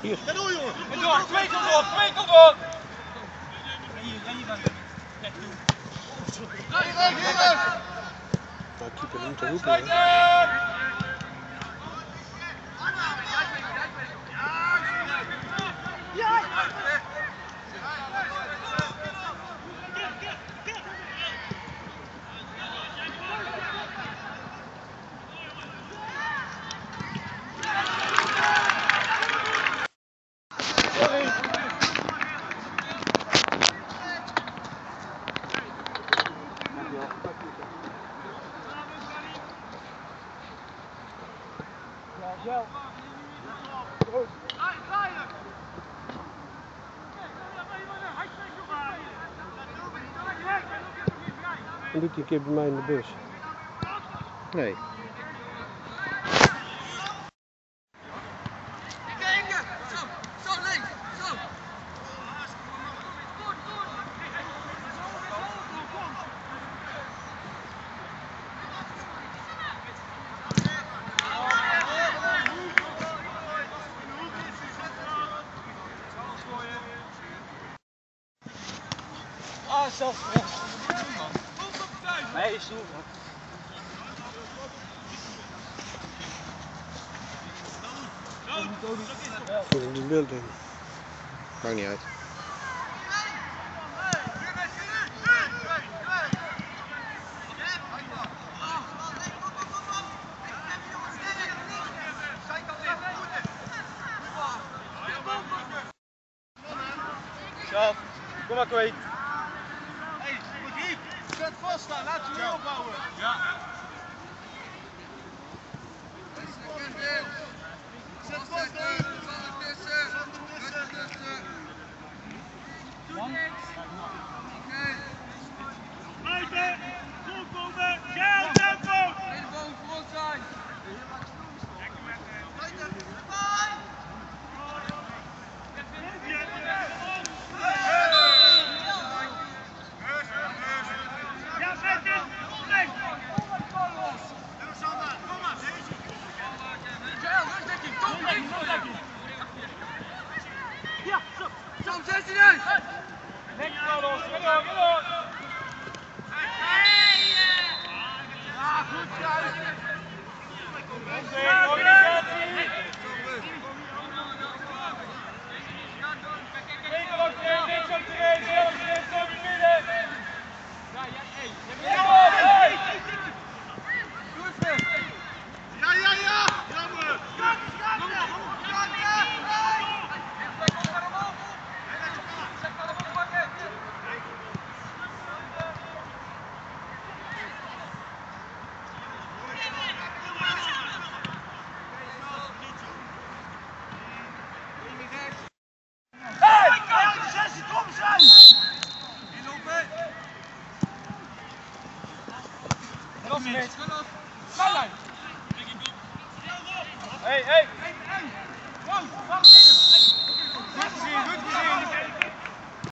Hier. Ga door, jongen. En door, twee komt door, twee komt door. Hier dan. Recht toe. Nou, keeper niet te roepen. Hè. En doet hij een keer bij mij in de bus? Nee. Ah, zelfs. Nee, is goed. Voor in die building. Maakt niet uit. Zelf. Kom maar kwijt. Hé, Magiep, zet vast staan, laat je weer opbouwen. Ja. Zet vast staan. Buiten, voorkomen, ja, tempo! Elleboog voor zijn. Ja, zet het! Nee! Doe Sander, kom maar, deze! Ja, zo! Zo, 16 uit! Lekker Carlos, ga door! Ja, goed, juist! Organisatie! Zeker ook erin, niks op de race, zelfs erin, zo in het midden! Ja! Jammer! Hey! Goed gezien!